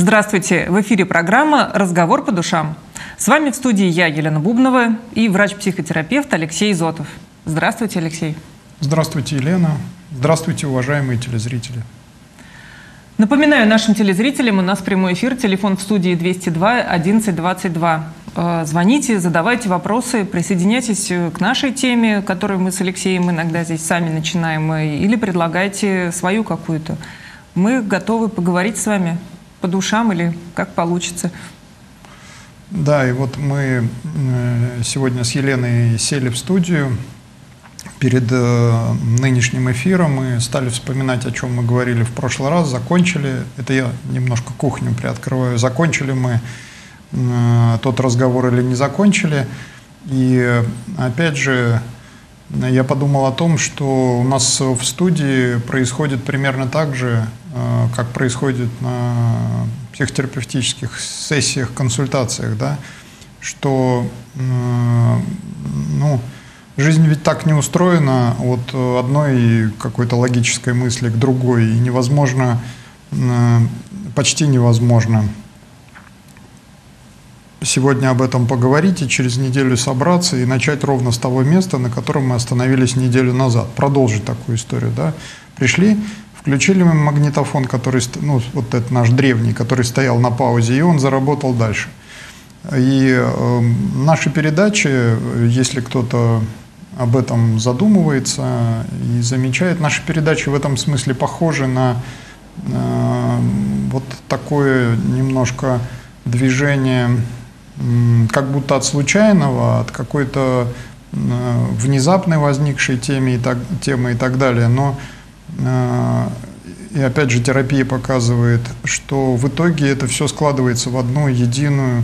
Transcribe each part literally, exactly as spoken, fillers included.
Здравствуйте! В эфире программа «Разговор по душам». С вами в студии я, Елена Бубнова, и врач-психотерапевт Алексей Зотов. Здравствуйте, Алексей. Здравствуйте, Елена. Здравствуйте, уважаемые телезрители. Напоминаю нашим телезрителям, у нас прямой эфир, телефон в студии двести два одиннадцать двадцать два. Звоните, задавайте вопросы, присоединяйтесь к нашей теме, которую мы с Алексеем иногда здесь сами начинаем, или предлагайте свою какую-то. Мы готовы поговорить с вами по душам или как получится. Да, и вот мы сегодня с Еленой сели в студию. Перед нынешним эфиром мы стали вспоминать, о чем мы говорили в прошлый раз, закончили, это я немножко кухню приоткрываю, закончили мы тот разговор или не закончили. И опять же, я подумал о том, что у нас в студии происходит примерно так же, как происходит на психотерапевтических сессиях, консультациях, да, что ну, жизнь ведь так не устроена от одной какой-то логической мысли к другой, и невозможно, почти невозможно сегодня об этом поговорить и через неделю собраться и начать ровно с того места, на котором мы остановились неделю назад, продолжить такую историю, да. Пришли, включили мы магнитофон, который, ну, вот этот наш древний, который стоял на паузе, и он заработал дальше. И э, наши передачи, если кто-то об этом задумывается и замечает, наши передачи в этом смысле похожи на э, вот такое немножко движение, э, как будто от случайного, от какой-то э, внезапной возникшей темы и так, темы и так далее. Но э, и опять же терапия показывает, что в итоге это все складывается в одну единую,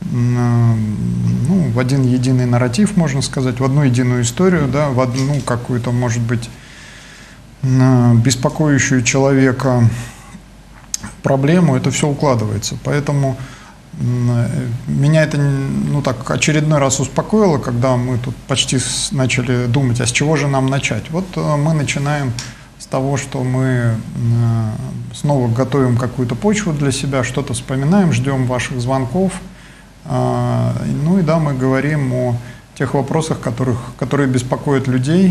ну, в один единый нарратив, можно сказать, в одну единую историю, да, в одну какую-то, может быть, беспокоящую человека проблему, это все укладывается. Поэтому меня это, ну, так очередной раз успокоило, когда мы тут почти начали думать, а с чего же нам начать. Вот мы начинаем с того, что мы снова готовим какую-то почву для себя, что-то вспоминаем, ждем ваших звонков. Ну и да, мы говорим о тех вопросах, которых, которые беспокоят людей.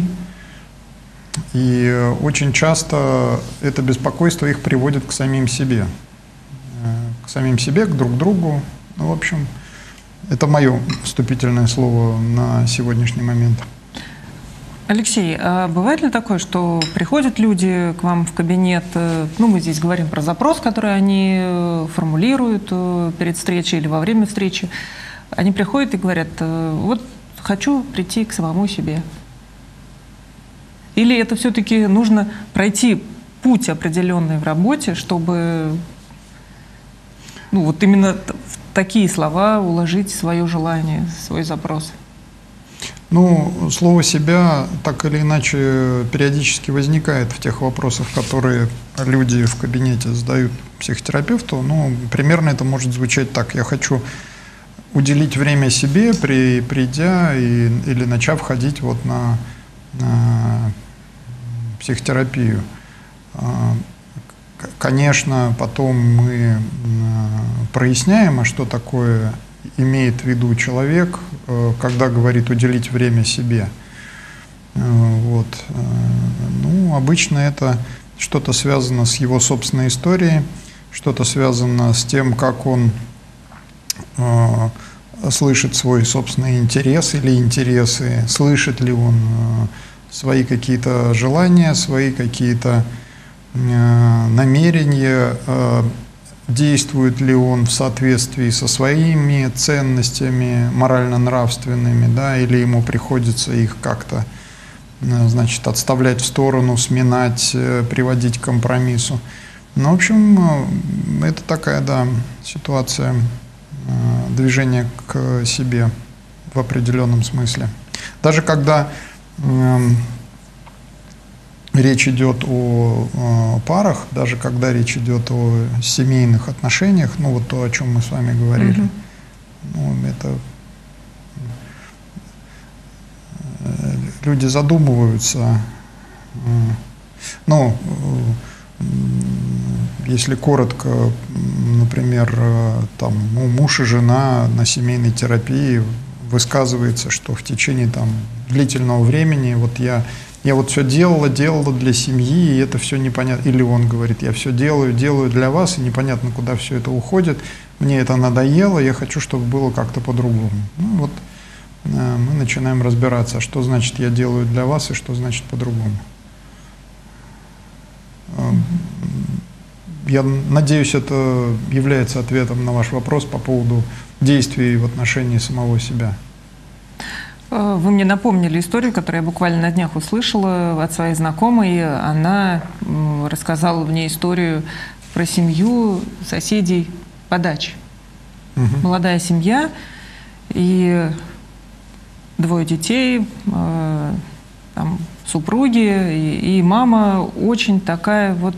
И очень часто это беспокойство их приводит к самим себе. К самим себе, к друг другу. Ну, в общем, это мое вступительное слово на сегодняшний момент. Алексей, а бывает ли такое, что приходят люди к вам в кабинет, ну, мы здесь говорим про запрос, который они формулируют перед встречей или во время встречи, они приходят и говорят, вот хочу прийти к самому себе. Или это все-таки нужно пройти путь определенный в работе, чтобы, ну, вот именно в такие слова уложить свое желание, свой запрос? Ну, слово «себя» так или иначе периодически возникает в тех вопросах, которые люди в кабинете задают психотерапевту. Ну, примерно это может звучать так: я хочу уделить время себе, при, придя и, или начав ходить вот на, на психотерапию. Конечно, потом мы проясняем, а что такое имеет в виду человек, когда говорит уделить время себе. Вот. Ну, обычно это что-то связано с его собственной историей, что-то связано с тем, как он э, слышит свой собственный интерес или интересы, слышит ли он э, свои какие-то желания, свои какие-то э, намерения, э, действует ли он в соответствии со своими ценностями морально-нравственными, да, или ему приходится их как-то, значит, отставлять в сторону, сминать, приводить к компромиссу. Ну, в общем, это такая, да, ситуация движения к себе в определенном смысле. Даже когда речь идет о, о парах, даже когда речь идет о семейных отношениях, ну вот то, о чем мы с вами говорили, mm-hmm. ну, это люди задумываются, ну, если коротко, например, там, ну, муж и жена на семейной терапии высказывается, что в течение там, длительного времени вот я, я вот все делала, делала для семьи, и это все непонятно. Или он говорит, я все делаю, делаю для вас, и непонятно, куда все это уходит. Мне это надоело, я хочу, чтобы было как-то по-другому. Ну, вот мы начинаем разбираться, что значит я делаю для вас и что значит по-другому. Я надеюсь, это является ответом на ваш вопрос по поводу действий в отношении самого себя. Вы мне напомнили историю, которую я буквально на днях услышала от своей знакомой. Она рассказала мне историю про семью соседей по даче. Угу. Молодая семья и двое детей, там, супруги, и, и мама очень такая вот...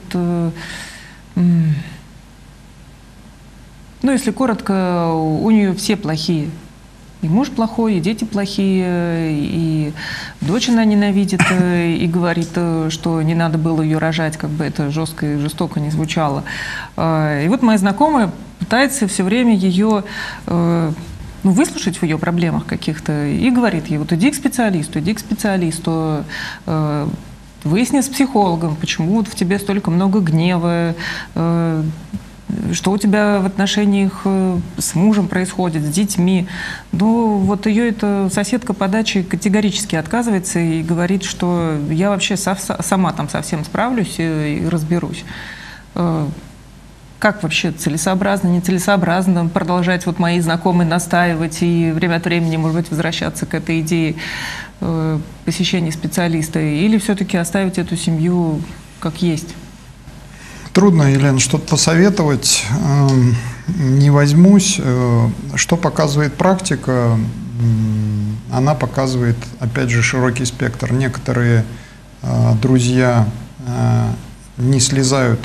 Ну, если коротко, у нее все плохие. И муж плохой, и дети плохие, и дочь она ненавидит, и говорит, что не надо было ее рожать, как бы это жестко и жестоко не звучало. И вот моя знакомая пытается все время ее... ну, выслушать в ее проблемах каких-то и говорит ей, вот иди к специалисту, иди к специалисту, э, выясни с психологом, почему вот в тебе столько много гнева, э, что у тебя в отношениях с мужем происходит, с детьми. Ну, вот ее эта соседка по даче категорически отказывается и говорит, что я вообще со, сама там совсем справлюсь и, и разберусь. Э, Как вообще целесообразно, нецелесообразно продолжать вот мои знакомые настаивать и время от времени, может быть, возвращаться к этой идее э, посещения специалиста, или все-таки оставить эту семью как есть? Трудно, Елена, что-то посоветовать э, не возьмусь. Э, что показывает практика? Э, она показывает, опять же, широкий спектр. Некоторые э, друзья э, не слезают,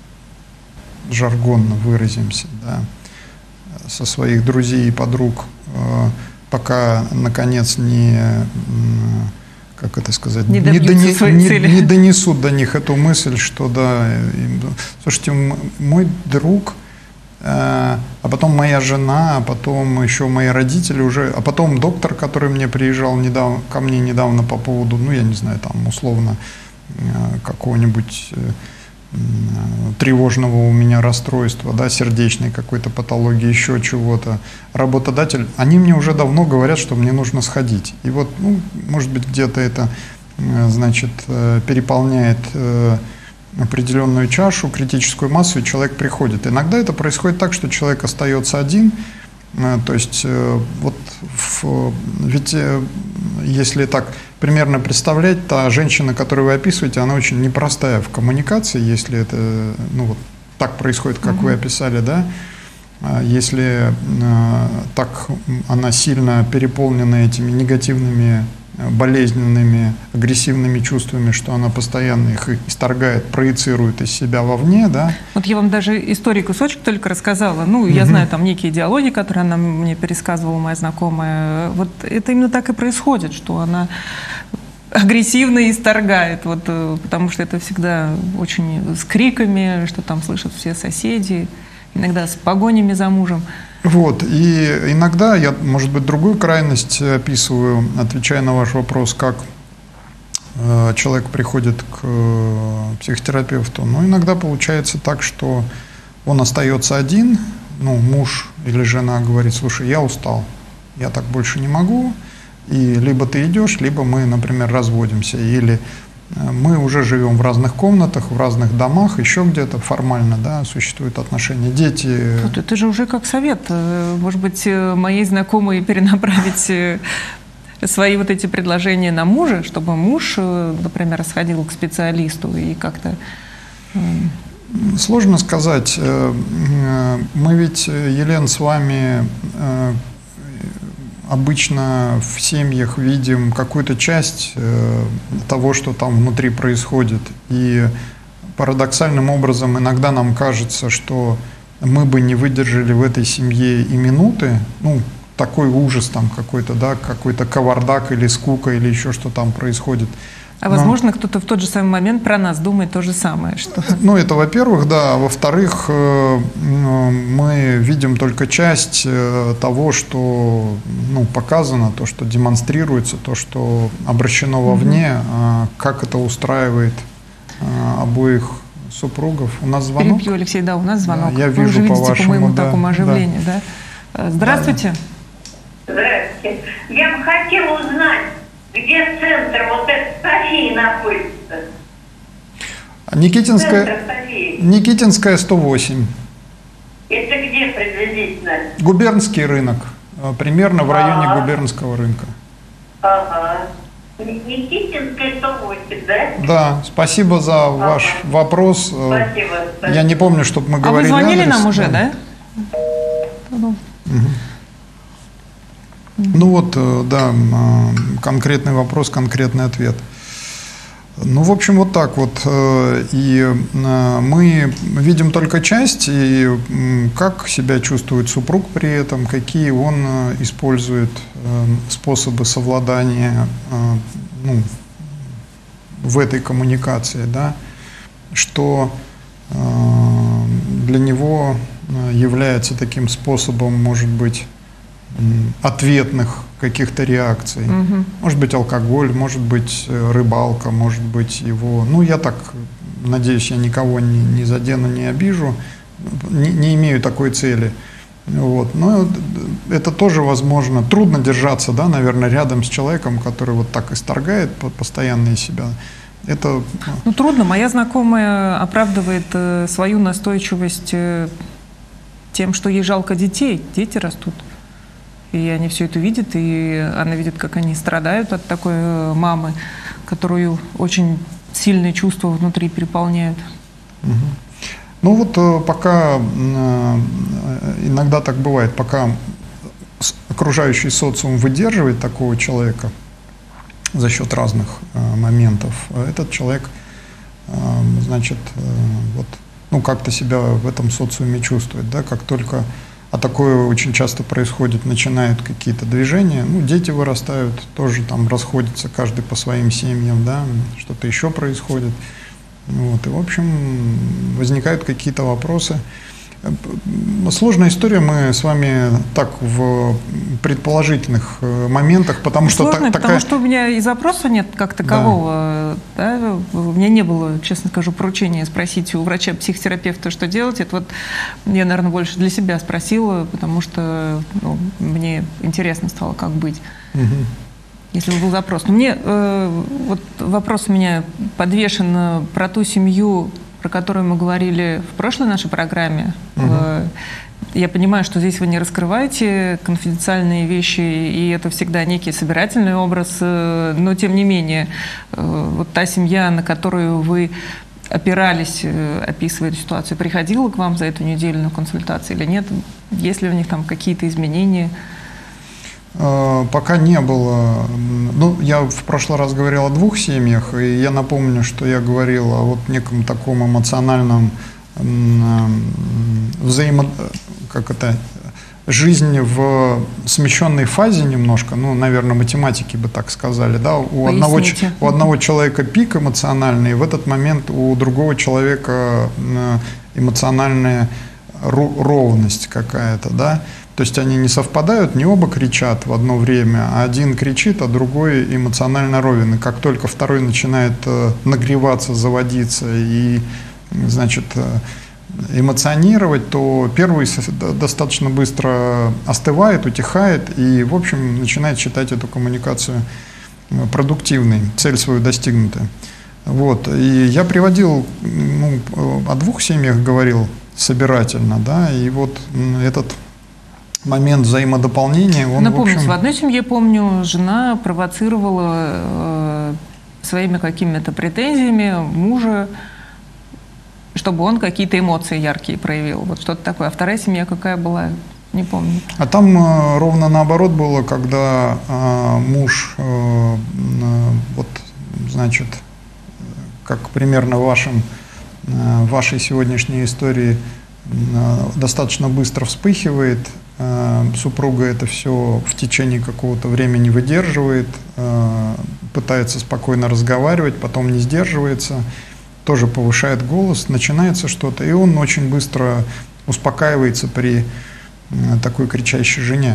жаргонно выразимся, да, со своих друзей и подруг, пока, наконец, не, как это сказать, не, не, дони, не, не донесут до них эту мысль, что да, им, слушайте, мой друг, а потом моя жена, а потом еще мои родители уже, а потом доктор, который мне приезжал недавно, ко мне недавно по поводу, ну, я не знаю, там, условно, какого-нибудь тревожного у меня расстройства, да, сердечной какой-то патологии, еще чего-то. Работодатель, они мне уже давно говорят, что мне нужно сходить. И вот, ну, может быть, где-то это, значит, переполняет определенную чашу, критическую массу, и человек приходит. Иногда это происходит так, что человек остается один. То есть, вот, в, ведь если так примерно представлять, та женщина, которую вы описываете, она очень непростая в коммуникации, если это, ну, вот так происходит, как [S2] Mm-hmm. [S1] Вы описали, да, если так она сильно переполнена этими негативными, болезненными, агрессивными чувствами, что она постоянно их исторгает, проецирует из себя вовне, да. Вот я вам даже историю кусочек только рассказала. Ну, я угу. знаю там некие диалоги, которые она мне пересказывала, моя знакомая. Вот это именно так и происходит, что она агрессивно исторгает, вот, потому что это всегда очень с криками, что там слышат все соседи, иногда с погонями за мужем. Вот, и иногда я, может быть, другую крайность описываю, отвечая на ваш вопрос, как э, человек приходит к э, психотерапевту. Но иногда получается так, что он остается один, ну, муж или жена говорит, слушай, я устал, я так больше не могу, и либо ты идешь, либо мы, например, разводимся, или мы уже живем в разных комнатах, в разных домах, еще где-то формально, да, существуют отношения. Дети... Вот это же уже как совет. Может быть, моей знакомой перенаправить свои вот эти предложения на мужа, чтобы муж, например, сходил к специалисту и как-то... Сложно сказать. Мы ведь, Елена, с вами... обычно в семьях видим какую-то часть э, того, что там внутри происходит. И парадоксальным образом иногда нам кажется, что мы бы не выдержали в этой семье и минуты, ну, такой ужас там какой-то, да, какой-то кавардак или скука или еще что там происходит. А возможно, кто-то в тот же самый момент про нас думает то же самое. Что... Ну, это во-первых, да. Во-вторых, мы видим только часть того, что ну, показано, то, что демонстрируется, то, что обращено вовне, mm-hmm. как это устраивает обоих супругов. У нас звонок? Перебью, Алексей, да, у нас звонок. Да, я Вы вижу уже видите по, вашему, по моему да, такому оживлению, да? да? Здравствуйте. Здравствуйте. Я бы хотела узнать, где центр вот этой Софии находится? Никитинская, Никитинская сто восемь. Это где приблизительно? Губернский рынок. Примерно в районе А-а-а. Губернского рынка. Ага. Никитинская сто восемь, да? Да, спасибо за ага. ваш вопрос. Спасибо, спасибо. Я не помню, чтобы мы говорили. А вы звонили адрес. нам уже, да? да? Угу. Ну вот, да, конкретный вопрос, конкретный ответ. Ну, в общем, вот так вот. И мы видим только часть, и как себя чувствует супруг при этом, какие он использует способы совладания ну, в этой коммуникации, да, что для него является таким способом, может быть, ответных каких-то реакций. Угу. Может быть, алкоголь, может быть, рыбалка, может быть, его... Ну, я так надеюсь, я никого не, не задену, не обижу, не, не имею такой цели. Вот. Но это тоже возможно. Трудно держаться, да, наверное, рядом с человеком, который вот так исторгает постоянно из себя. Это... Ну, трудно. Моя знакомая оправдывает э, свою настойчивость э, тем, что ей жалко детей. Дети растут. И они все это видят, и она видит, как они страдают от такой мамы, которую очень сильные чувства внутри переполняют. Угу. Ну вот пока, иногда так бывает, пока окружающий социум выдерживает такого человека за счет разных моментов, этот человек, значит, вот, ну как-то себя в этом социуме чувствует, да, как только... А такое очень часто происходит, начинают какие-то движения, ну, дети вырастают, тоже там расходятся каждый по своим семьям, да, что-то еще происходит. Вот, и, в общем, возникают какие-то вопросы. Сложная история, мы с вами так в предположительных моментах, потому что... Сложная, так, потому такая... что у меня и запроса нет как такового. Да. Да? У меня не было, честно скажу, поручения спросить у врача-психотерапевта, что делать. Это вот я, наверное, больше для себя спросила, потому что ну, мне интересно стало, как быть. Угу. Если бы был запрос. Но мне э, вот вопрос у меня подвешен про ту семью, про которую мы говорили в прошлой нашей программе. Uh-huh. Я понимаю, что здесь вы не раскрываете конфиденциальные вещи, и это всегда некий собирательный образ, но тем не менее, вот та семья, на которую вы опирались, описывая эту ситуацию, приходила к вам за эту неделю на консультации или нет? Есть ли у них там какие-то изменения? Пока не было. Ну, я в прошлый раз говорил о двух семьях, и я напомню, что я говорил о вот неком таком эмоциональном взаимо... как это... жизнь в смещенной фазе немножко, ну, наверное, математики бы так сказали, да, у одного, у одного человека пик эмоциональный, и в этот момент у другого человека эмоциональная ровность какая-то, да. То есть они не совпадают, не оба кричат в одно время, а один кричит, а другой эмоционально ровен. И как только второй начинает нагреваться, заводиться и, значит, эмоционировать, то первый достаточно быстро остывает, утихает и, в общем, начинает считать эту коммуникацию продуктивной, цель свою достигнутая. Вот. И я приводил, ну, о двух семьях говорил собирательно, да, и вот этот момент взаимодополнения, он, Напомните, в общем... в одной семье, помню, жена провоцировала э, своими какими-то претензиями мужа, чтобы он какие-то эмоции яркие проявил. Вот что-то такое. А вторая семья какая была? Не помню. А там э, ровно наоборот было, когда э, муж, э, э, вот, значит, как примерно в вашем, э, вашей сегодняшней истории, э, достаточно быстро вспыхивает, супруга это все в течение какого-то времени выдерживает, пытается спокойно разговаривать, потом не сдерживается, тоже повышает голос, начинается что-то, и он очень быстро успокаивается при такой кричащей жене.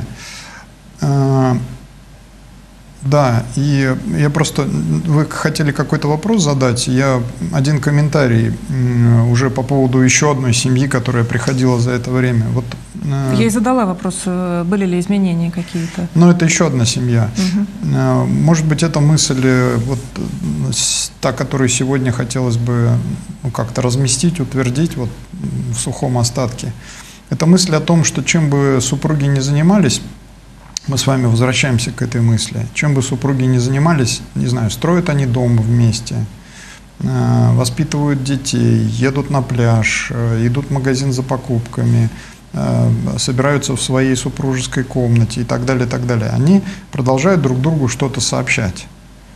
Да, и я просто, вы хотели какой-то вопрос задать, я один комментарий уже по поводу еще одной семьи, которая приходила за это время. Вот, я и задала вопрос, были ли изменения какие-то. Ну, это еще одна семья. Угу. Может быть, эта мысль, вот, та, которую сегодня хотелось бы ну, как-то разместить, утвердить вот, в сухом остатке. Это мысль о том, что чем бы супруги ни занимались, мы с вами возвращаемся к этой мысли. Чем бы супруги ни занимались, не знаю, строят они дом вместе, воспитывают детей, едут на пляж, идут в магазин за покупками, собираются в своей супружеской комнате и так далее, и так далее. Они продолжают друг другу что-то сообщать.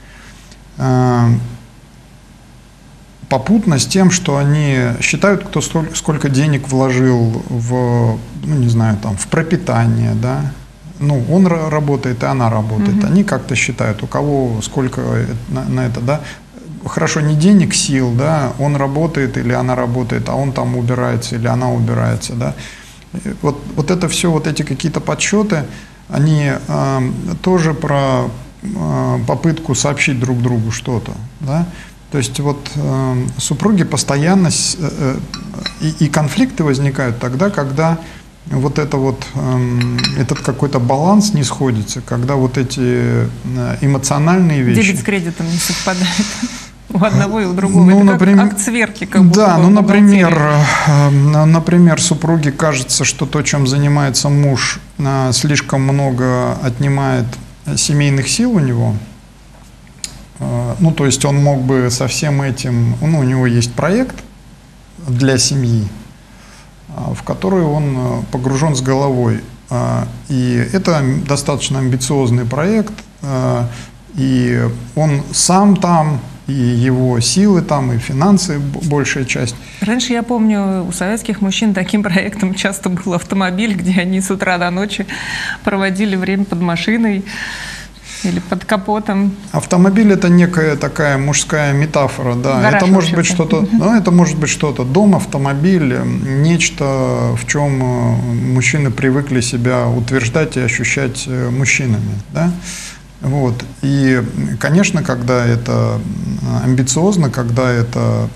Попутно с тем, что они считают, кто сколько денег вложил в, ну, не знаю, там, в пропитание, да, ну, он работает, и она работает. Угу. Они как-то считают, у кого сколько на, на это, да. Хорошо, не денег, сил, да, он работает или она работает, а он там убирается или она убирается, да. Вот, вот это все, вот эти какие-то подсчеты, они э, тоже про э, попытку сообщить друг другу что-то, да. То есть вот э, супруги постоянно, э, и, и конфликты возникают тогда, когда вот это вот, эм, этот какой-то баланс не сходится, когда вот эти эмоциональные вещи… Дебет с кредитом не совпадает у одного и у другого. Ну, это например, как акт сверки, как будто да, ну, например, э, например, супруге кажется, что то, чем занимается муж, э, слишком много отнимает семейных сил у него. Э, ну, то есть он мог бы со всем этим… Ну, у него есть проект для семьи, в которую он погружен с головой. И это достаточно амбициозный проект, и он сам там, и его силы там, и финансы большая часть. Раньше, я помню, у советских мужчин таким проектом часто был автомобиль, где они с утра до ночи проводили время под машиной или под капотом. Автомобиль — это некая такая мужская метафора, да. Гараж, это может быть что-то, ну, это может быть что-то. Дом, автомобиль, нечто, в чем мужчины привыкли себя утверждать и ощущать мужчинами, да. Вот. И, конечно, когда это амбициозно, когда это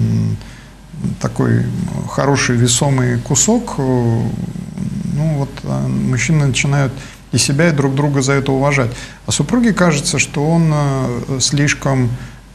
такой хороший весомый кусок, ну вот мужчины начинают и себя, и друг друга за это уважать. А супруге кажется, что он слишком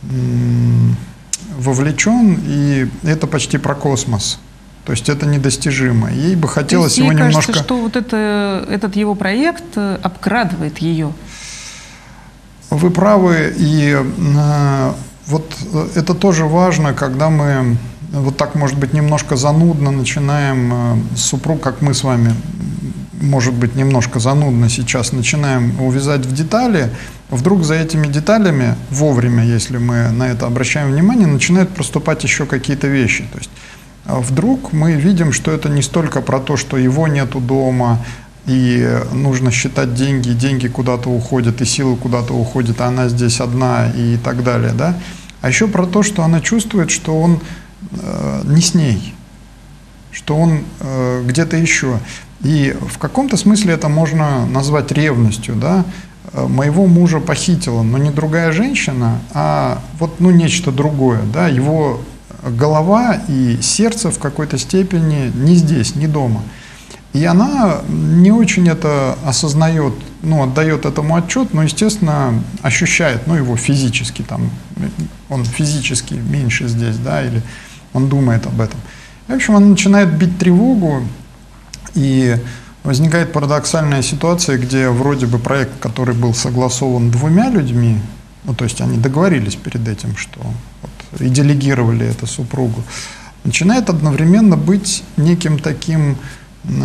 вовлечен, и это почти про космос. То есть это недостижимо. Ей бы хотелось его немножко… Ей кажется, что вот это, этот его проект обкрадывает ее. Вы правы, и э, вот это тоже важно, когда мы вот так, может быть, немножко занудно начинаем э, супруг, как мы с вами, может быть, немножко занудно сейчас начинаем увязать в детали, вдруг за этими деталями, вовремя, если мы на это обращаем внимание, начинают проступать еще какие-то вещи. То есть вдруг мы видим, что это не столько про то, что его нету дома, и нужно считать деньги, деньги куда-то уходят, и силы куда-то уходят, а она здесь одна и так далее, да? А еще про то, что она чувствует, что он э, не с ней, что он э, где-то еще. И в каком-то смысле это можно назвать ревностью, да? Моего мужа похитила, но не другая женщина, а вот ну, нечто другое, да? Его голова и сердце в какой-то степени не здесь, не дома. И она не очень это осознает, ну, отдает этому отчет, но, естественно, ощущает, ну, его физически, там, он физически меньше здесь, да, или он думает об этом. И, в общем, он начинает бить тревогу, и возникает парадоксальная ситуация, где вроде бы проект, который был согласован двумя людьми, ну, то есть они договорились перед этим, что вот, и делегировали это супругу, начинает одновременно быть неким таким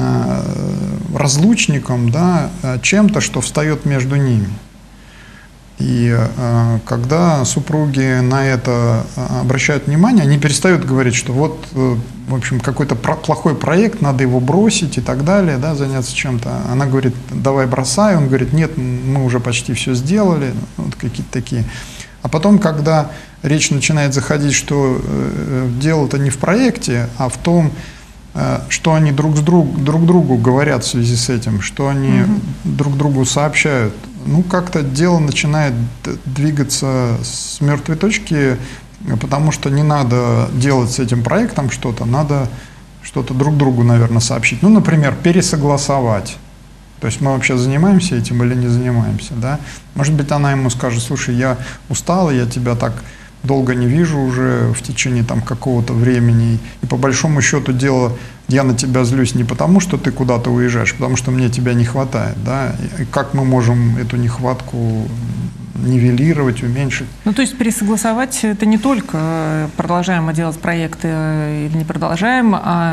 разлучником, да, чем-то, что встает между ними. И э, когда супруги на это обращают внимание, они перестают говорить, что вот, э, в общем, какой-то про плохой проект, надо его бросить и так далее, да, заняться чем-то. Она говорит, давай бросай, он говорит, нет, мы уже почти все сделали, вот какие-то такие. А потом, когда речь начинает заходить, что э, дело-то не в проекте, а в том, э, что они друг, с друг, друг другу говорят в связи с этим, что они mm-hmm. друг другу сообщают, ну, как-то дело начинает двигаться с мертвой точки, потому что не надо делать с этим проектом что-то, надо что-то друг другу, наверное, сообщить. Ну, например, пересогласовать. То есть мы вообще занимаемся этим или не занимаемся, да? Может быть, она ему скажет, слушай, я устала, я тебя так долго не вижу уже в течение там какого-то времени, и по большому счету дело, я на тебя злюсь не потому, что ты куда-то уезжаешь, потому что мне тебя не хватает, да? И как мы можем эту нехватку нивелировать, уменьшить? Ну, то есть пересогласовать — это не только продолжаем мы делать проекты или не продолжаем, а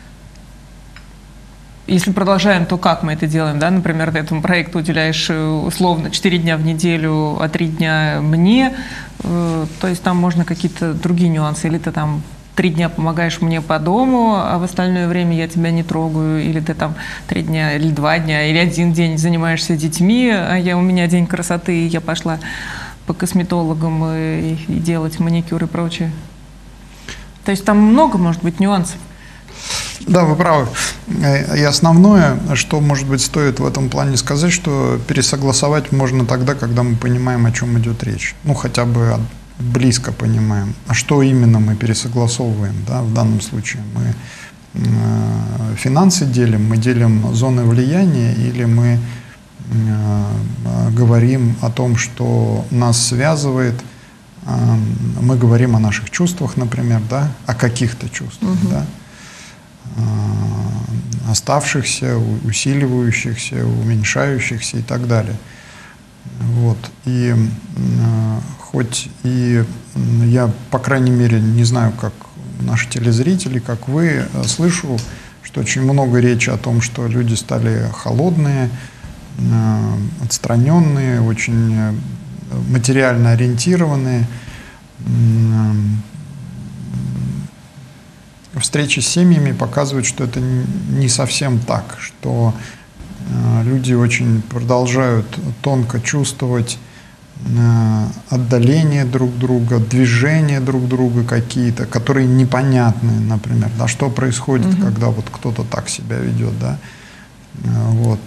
если продолжаем, то как мы это делаем, да? Например, ты этому проекту уделяешь условно четыре дня в неделю, а три дня мне, то есть там можно какие-то другие нюансы, или ты там три дня помогаешь мне по дому, а в остальное время я тебя не трогаю, или ты там три дня, или два дня, или один день занимаешься детьми, а я, у меня день красоты, и я пошла по косметологам и, и делать маникюр и прочее. То есть там много, может быть, нюансов. Да, вы правы. И основное, что, может быть, стоит в этом плане сказать, что пересогласовать можно тогда, когда мы понимаем, о чем идет речь. Ну, хотя бы близко понимаем. А что именно мы пересогласовываем, да, в данном случае? Мы э, финансы делим, мы делим зоны влияния, или мы э, говорим о том, что нас связывает, э, мы говорим о наших чувствах, например, да, о каких-то чувствах, угу. да, оставшихся, усиливающихся, уменьшающихся и так далее. Вот. И э, хоть и я, по крайней мере, не знаю, как наши телезрители, как вы, слышу, что очень много речи о том, что люди стали холодные, э, отстраненные, очень материально ориентированные. Э, Встречи с семьями показывают, что это не совсем так, что э, люди очень продолжают тонко чувствовать э, отдаление друг друга, движения друг друга какие-то, которые непонятны, например, да, что происходит, mm-hmm. когда вот кто-то так себя ведет, да, э, вот.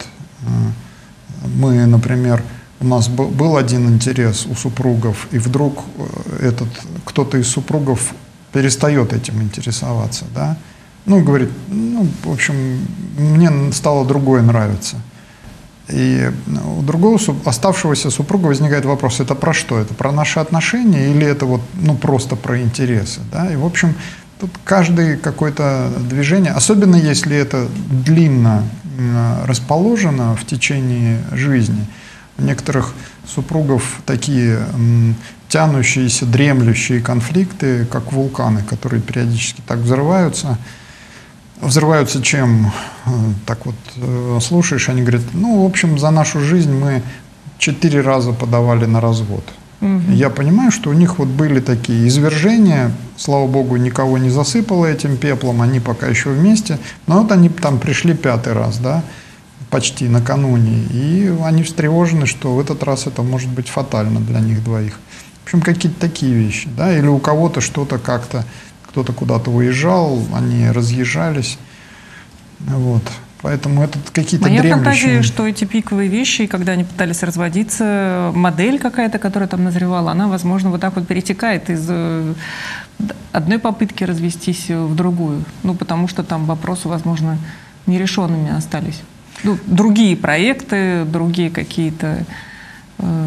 Мы, например, у нас был, был один интерес у супругов, и вдруг этот кто-то из супругов перестает этим интересоваться, да, ну, говорит, ну, в общем, мне стало другое нравиться. И у другого оставшегося супруга возникает вопрос, это про что? Это про наши отношения или это вот, ну, просто про интересы, да? И, в общем, тут каждое какое-то движение, особенно если это длинно расположено в течение жизни, у некоторых супругов такие тянущиеся, дремлющие конфликты, как вулканы, которые периодически так взрываются. Взрываются чем? Так вот, слушаешь, они говорят, ну, в общем, за нашу жизнь мы четыре раза подавали на развод. Угу. Я понимаю, что у них вот были такие извержения, слава богу, никого не засыпало этим пеплом, они пока еще вместе, но вот они там пришли пятый раз, да, почти накануне, и они встревожены, что в этот раз это может быть фатально для них двоих. В общем, какие-то такие вещи, да, или у кого-то что-то как-то, кто-то куда-то уезжал, они разъезжались, вот, поэтому это какие-то дремлющие. Моя фантазия, что эти пиковые вещи, когда они пытались разводиться, модель какая-то, которая там назревала, она, возможно, вот так вот перетекает из одной попытки развестись в другую, ну, потому что там вопросы, возможно, нерешенными остались. Ну, другие проекты, другие какие-то э,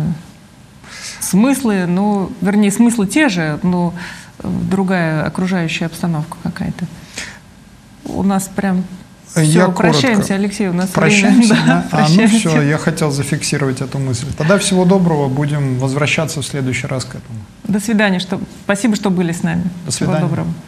смыслы, ну, вернее, смыслы те же, но другая окружающая обстановка какая-то. У нас прям все, я прощаемся, коротко. Алексей, у нас прощаемся, время. Да? Да, а, ну все, я хотел зафиксировать эту мысль. Тогда всего доброго, будем возвращаться в следующий раз к этому. До свидания, что... спасибо, что были с нами. До свидания. Всего доброго.